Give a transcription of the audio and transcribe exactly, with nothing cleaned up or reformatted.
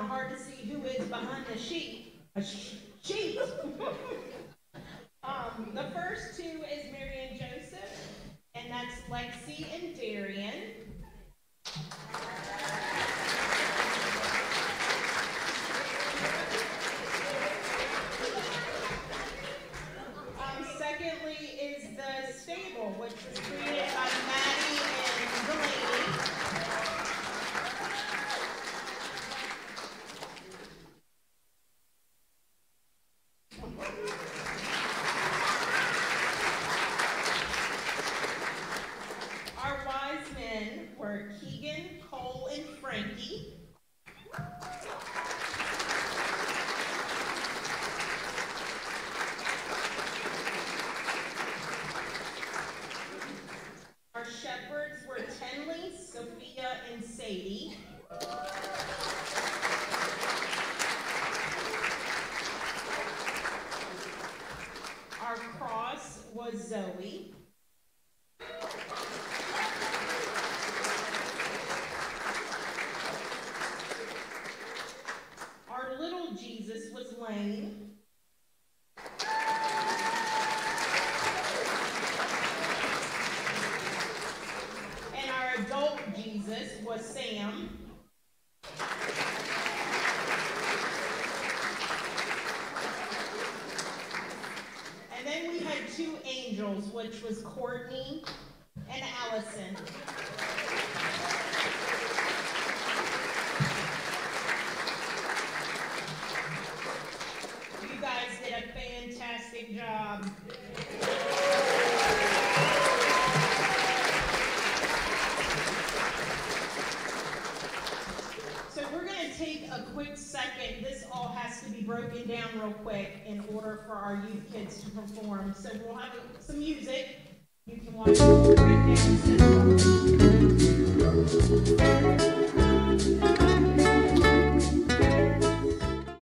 hard to see who is behind the sheet. A sh- sheet. um, the first two is Mary and Joseph, and that's Lexi and Darian. Um, secondly is the stable, which was created by Maddie and Delaney. Our wise men were Keegan, Cole, and Frankie. Our shepherds were Tenley, Sophia, and Sadie. Our cross was Zoe. Our little Jesus was Lane. And our adult Jesus was Sam. And then we had two angels, which was Courtney and Allison. You guys did a fantastic job. So we're going to take a quick second. This all has to be broken down real quick in order for our youth kids to perform. So we'll have some music. You can watch it right down.